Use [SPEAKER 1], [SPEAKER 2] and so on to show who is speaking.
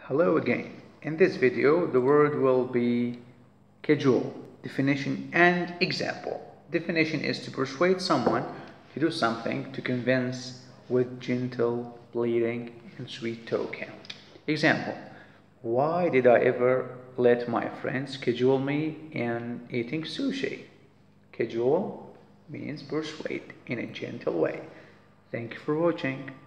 [SPEAKER 1] Hello again. In this video, the word will be cajole. Definition and example. Definition is to persuade someone to do something, to convince with gentle pleading and sweet talking. Example: why did I ever let my friends cajole me in eating sushi? Cajole means persuade in a gentle way. Thank you for watching.